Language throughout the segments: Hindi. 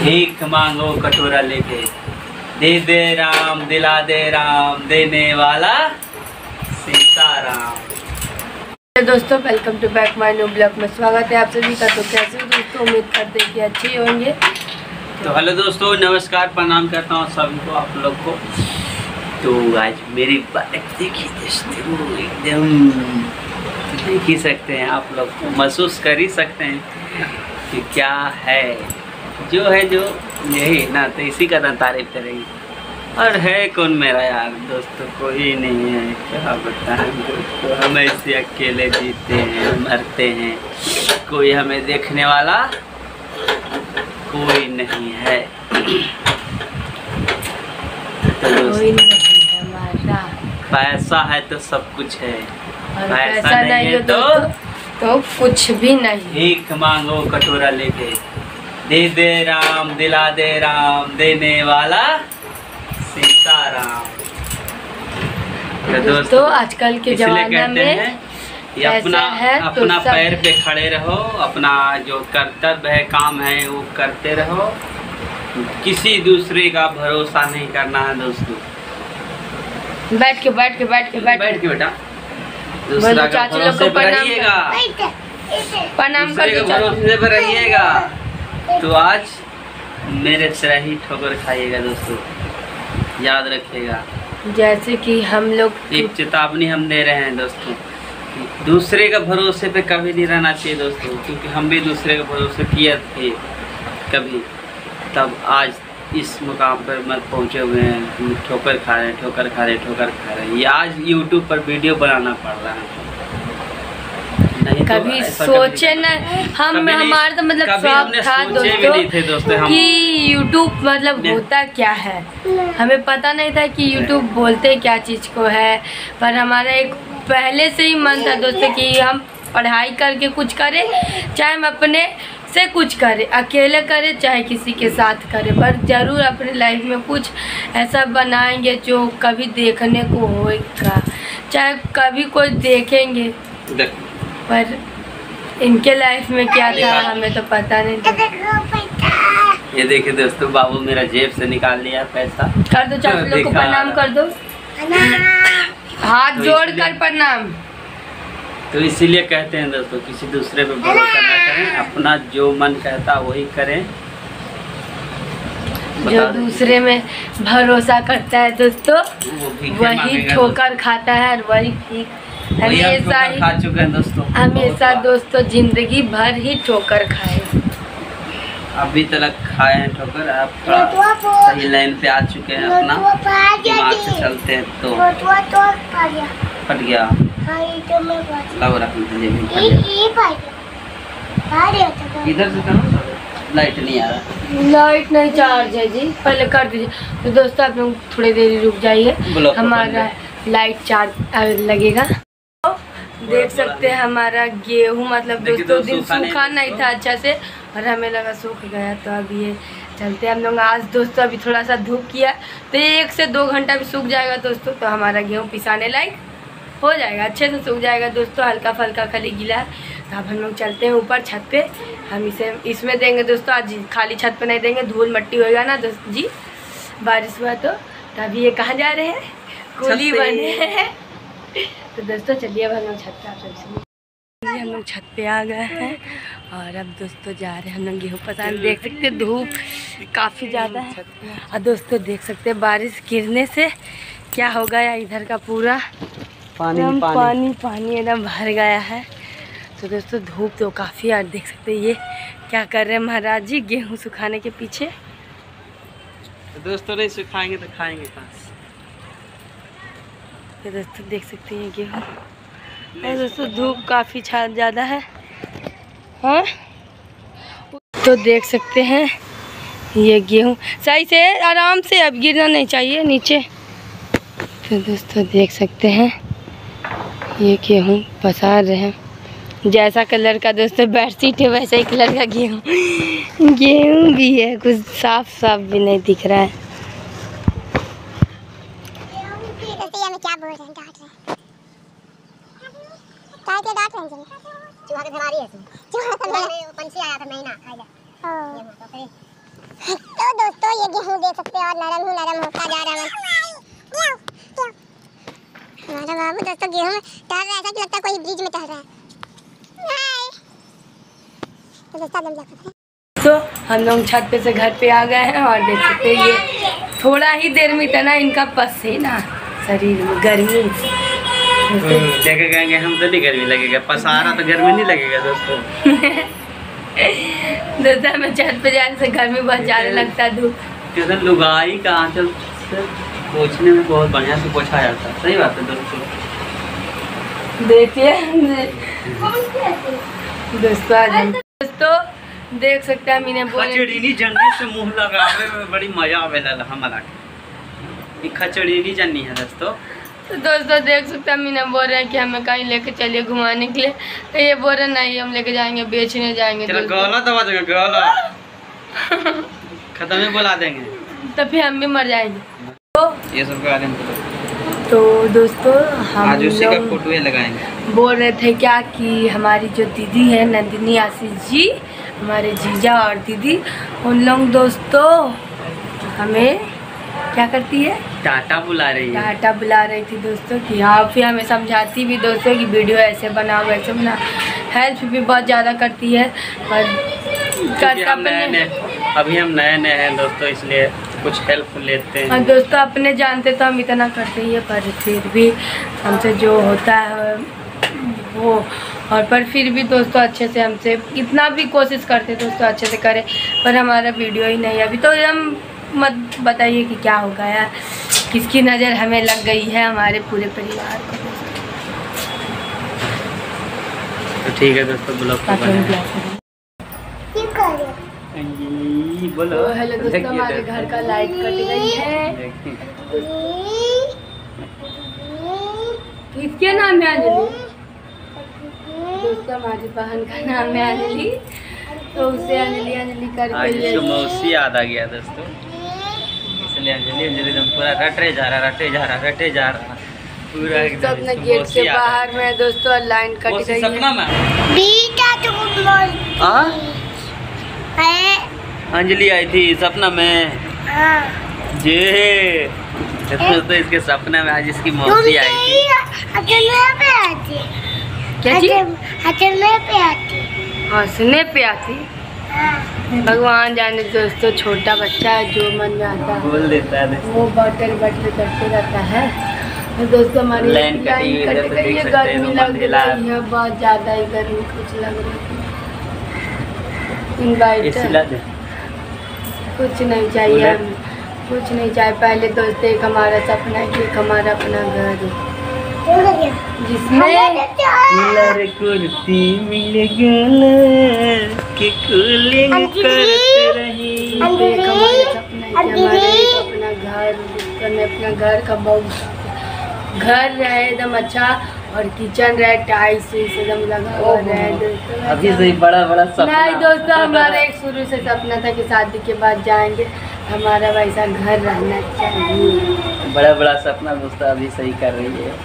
भीख मांगो कटोरा लेके, दे दे राम दिला दे राम, देने वाला सीताराम। दोस्तों welcome to back my new blog में स्वागत है आप सभी का। तो कैसे हो दोस्तों, उम्मीद करते हैं कि अच्छे होंगे। तो हेलो दोस्तों, नमस्कार, प्रणाम करता हूँ सभी को, आप लोग को। तो आज मेरी बाइक देखिए दोस्तों, एकदम देख ही सकते हैं आप लोग, महसूस कर ही सकते हैं कि क्या है जो यही ना, तो इसी का ना तारीफ करेंगे। और है कौन मेरा यार दोस्तों, कोई नहीं है, क्या बताएं दोस्तों, हम ऐसे अकेले जीते हैं मरते हैं, कोई हमें देखने वाला कोई नहीं है। तो कोई नहीं है हमारा, पैसा है तो सब कुछ है, और पैसा नहीं है तो कुछ भी नहीं। भीख मांगो कटोरा लेके, दे दे राम दिला दे राम, देने वाला सीताराम। तो दोस्तों आजकल के जमाने में अपना पैर पे खड़े रहो, अपना जो कर्तव्य है काम है वो करते रहो, किसी दूसरे का भरोसा नहीं करना है दोस्तों। बैठ के बेटा, दूसरा का भरोसे पर रहिएगा, प्रणाम कर दो, भरोसे पर रहिएगा तो आज मेरे तरह ही ठोकर खाइएगा दोस्तों, याद रखिएगा। जैसे कि हम लोग एक चेतावनी हम दे रहे हैं दोस्तों, दूसरे का भरोसे पे कभी नहीं रहना चाहिए दोस्तों, क्योंकि हम भी दूसरे का भरोसे किए थे कभी, तब आज इस मुकाम पर मत पहुँचे हुए हैं, ठोकर खा रहे हैं। ये आज यूट्यूब पर वीडियो बनाना पड़ रहा है। कभी सोचे न हम, हमारा तो मतलब शौक था दोस्तों कि यूट्यूब मतलब होता क्या है, हमें पता नहीं था कि यूट्यूब बोलते क्या चीज़ को है। पर हमारा एक पहले से ही मन था दोस्तों कि हम पढ़ाई करके कुछ करें, चाहे हम अपने से कुछ करें, अकेले करें चाहे किसी के साथ करें, पर ज़रूर अपनी लाइफ में कुछ ऐसा बनाएंगे जो कभी देखने को होगा, चाहे कभी कोई देखेंगे। पर इनके लाइफ में क्या था हमें तो पता नहीं था। ये देखिए दोस्तों, बाबू मेरा जेब से निकाल लिया पैसा। कर दो चाचू लोग को प्रणाम कर दो, हाथ जोड़ कर प्रणाम। तो इसीलिए कहते हैं दोस्तों, किसी दूसरे पे भरोसा ना करें, अपना जो मन कहता वही करें। जो दूसरे में भरोसा करता है दोस्तों वही ठोकर खाता है, और वही भीख हमेशा ही खा चुके हैं दोस्तों, हमेशा दोस्तों जिंदगी भर ही ठोकर खाए। अभी तक खाए हैं ठोकर, आप थोड़ा सही लाइन पे आ चुके हैं, अपना दिमाग से चलते हैं तो फट गया लग रहा है। इधर से करो, लाइट नहीं आ रहा, लाइट नहीं चार्ज है जी, पहले कर दीजिए। तो दोस्तों आप लोग थोड़ी देर रुक जाइए, हमारा लाइट चार्ज लगेगा। देख सकते हैं हमारा गेहूं मतलब दोस्तों दिन सूखा नहीं था अच्छा से, और हमें लगा सूख गया, तो अब ये चलते हम लोग आज दोस्तों। अभी थोड़ा सा धूप किया तो 1 से 2 घंटा भी सूख जाएगा दोस्तों, तो हमारा गेहूं पिसाने लायक हो जाएगा, अच्छे से सूख जाएगा दोस्तों। हल्का फल्का खाली गीला है, तो अब हम लोग चलते हैं ऊपर छत पे, हम इसमें देंगे दोस्तों। आज खाली छत पे नहीं देंगे, धूल मट्टी होएगा ना दोस्त जी, बारिश हुआ तो। अभी ये कहाँ जा रहे हैं, कुली बने हैं। तो दोस्तों चलिए अब हम लोग छत पे, आप सबसे हम लोग छत पे आ गए हैं, और अब दोस्तों जा रहे हैं हम लोग गेहूँ पसाने। देख सकते हैं धूप काफ़ी ज़्यादा है, और दोस्तों देख सकते हैं बारिश गिरने से क्या हो गया, इधर का पूरा पानी एकदम भर गया है। तो दोस्तों धूप तो काफ़ी, यार देख सकते हैं ये क्या कर रहे हैं महाराज जी गेहूँ सुखाने के पीछे। तो दोस्तों नहीं सुखाएंगे तो खाएंगे कहाँ से। तो दोस्तों देख सकते हैं गेहूँ, और दोस्तों धूप काफ़ी ज़्यादा है, हाँ। तो देख सकते हैं ये गेहूँ सही से आराम से, अब गिरना नहीं चाहिए नीचे। तो दोस्तों देख सकते हैं ये गेहूँ पसार रहे हैं, जैसा कलर का दोस्तों बेडशीट है वैसा ही कलर का गेहूँ भी है, कुछ साफ भी नहीं दिख रहा है। क्या बोल रहे हैं, डांट रहे हैं, चूहा के बीमारी है, चूहा पंछी आया था, महीना खा गया। तो दोस्तों ये गेहूं देख सकते हो और नरम होता जा रहा है। हमारा बाबू दोस्तों गेहूं में टहल रहा है, ऐसा कि लगता है कोई ब्रिज में टहल रहा है। हाय तो दोस्तों तो हम लोग छत पे से घर पे आ गए हैं और देख सकते हैं ये थोड़ा ही देर में इतना इनका पसीना शरीर में गर्मी लेके गएंगे हम तो नहीं गर्मी लगेगा, पसारा तो गर्मी नहीं लगेगा दोस्तों। दोस्तों हमें छत पे जाने से गर्मी बहुत ज़्यादा लगता है, धूप लुगाई का आंचल से पोछने में बहुत बढ़िया से पोछा जाता है। सही बात है दोस्तों। देखिए दोस्तों देख सकते हैं मैंने खचड़ीनी जन्नी से मुंह लगावे में बड़ी मजा आवेला हमारा। ये खचड़ीनी जन्नी है दोस्तों। तो दोस्तों देख सकते हैं मैंने बोल रहे हैं कि हमें कहीं लेके चलिए घुमाने के लिए, तो ये बोल रहे नहीं हम लेके जाएंगे, बेचने जाएंगे। गला दबा देंगे, गला खत्म ही बुला देंगे तो फिर हम भी मर जाएंगे। तो ये सब तो दोस्तों हम आज उसी का फोटो लगाएंगे। बोल रहे थे क्या कि हमारी जो दीदी है नंदिनी आशीष जी, हमारे जीजा और दीदी, उन लोग दोस्तों हमें क्या करती है, टाटा बुला रही है। टाटा बुला रही थी दोस्तों कि हाँ, फिर हमें समझाती भी दोस्तों कि वीडियो ऐसे बनाओ वैसे बनाओ, हेल्प भी बहुत ज़्यादा करती है। पर अभी हम नए हैं दोस्तों, इसलिए कुछ हेल्प लेते हैं। और दोस्तों अपने जानते तो हम इतना करते ही है, पर फिर भी हमसे जो होता है वो, और पर फिर भी दोस्तों अच्छे से हमसे इतना भी कोशिश करते दोस्तों अच्छे से करें, पर हमारा वीडियो ही नहीं। अभी तो हम मत बताइए कि क्या हो गया, किसकी नज़र हमें लग गई है, हमारे पूरे परिवार को। तो ठीक है दोस्तों, ब्लॉग बोलो। हेलो दोस्तों, हमारे घर का लाइट कट गई है। किसके नाम है अंजलि? दोस्तों हमारी बहन का नाम है अंजलि, तो उसे अंजलि करके मौसी याद आ गया दोस्तों, इसलिए अंजलि एकदम पूरा रटे जा रहा पूरा एकदम। अपने गेट के बाहर में दोस्तों लाइन कट गई सपना में अंजलि आई थी सपना में जे, तो इसके सपना में आज इसकी मौसी आई थी। क्या चीज? हंसने पे आती। भगवान जाने दोस्तों, छोटा बच्चा है जो मन में आता है बोल देता है, वो बटन करते रहता है। तो दोस्तों हमारी लाइन कट गई है, गर्मी लग रही है बहुत ज़्यादा ही, गर्मी कुछ लग रही है। इनवाइटर कुछ नहीं चाहिए, हम कुछ नहीं चाहिए। पहले दोस्तों एक हमारा सपना है कि एक हमारा अपना घर है जिसमें कुर्ती मिल के कूलिंग करते रही। एक हमारा सपना है कि हमारा एक अपना घर, जिसमें अपना घर का बहुत घर रहे एकदम अच्छा, और किचन रहे टाइल्स एकदम लगा हुआ रहे दोस्तों। अभी से बड़ा सपना नहीं दोस्तों, हमारा एक शुरू से सपना था कि शादी के बाद जाएंगे, हमारा वैसा घर रहना चाहिए। बड़ा सपना दोस्तों अभी सही कर रही है।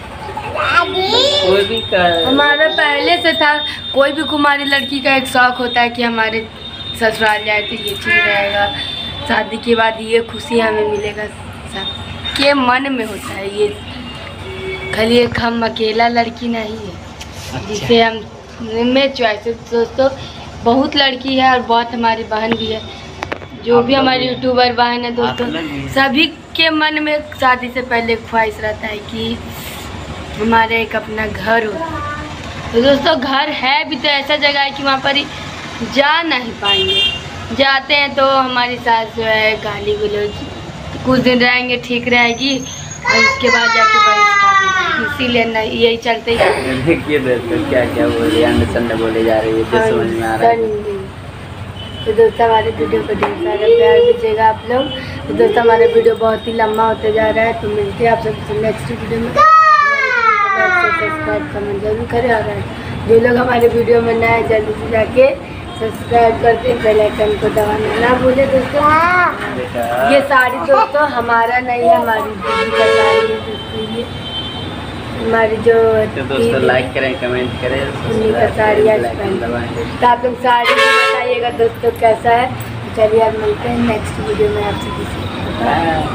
कोई भी हमारा पहले से था, कोई भी कुमारी लड़की का एक शौक होता है कि हमारे ससुराल जाए तो ये चीज़ रहेगा, शादी के बाद ये खुशी हमें मिलेगा, सबके मन में होता है ये। खाली एक हम अकेला लड़की नहीं है। अच्छा। जिसे हम में चॉइस दोस्तों बहुत लड़की है, और बहुत हमारी बहन भी है, जो भी हमारी यूट्यूबर बहन है दोस्तों, सभी के मन में शादी से पहले ख्वाहिश रहता है कि हमारे एक अपना घर हो। तो दोस्तों घर है भी तो ऐसा जगह है कि वहाँ पर जा नहीं पाएंगे, जाते हैं तो हमारी सास जो है गाली गलौज, कुछ दिन रहेंगे ठीक रहेगी, और उसके बाद जाके वही, इसीलिए नहीं यही चलते ही। देखिए दोस्तों क्या बोल रही है, बोले जा रही है, समझ में आ रहा है। तो दोस्तों हमारे वीडियो को ढेर सारा प्यार दीजिएगा आप लोग। तो दोस्तों हमारा वीडियो बहुत ही लंबा होते जा रहा है, तो मिलते हैं आप सबसे नेक्स्ट वीडियो में। सब्सक्राइब कमेंट जरूर करें, और जो लोग हमारे वीडियो में नए जल्दी से जाके सब्सक्राइब करते, बेल आइकन को दबाना ना भूले दोस्तों। ये साड़ी दोस्तों हमारा नहीं है, हमारी दीदी का साड़ी है दोस्तों। ये हमारी जो तो दोस्तों लाइक करें, कमेंट करें, उन्हीं का साड़ी आज पहन। तो आप लोग साड़ी भी बताइएगा दोस्तों कैसा है, चलिए अब मिलते हैं नेक्स्ट वीडियो में आपसे किसी।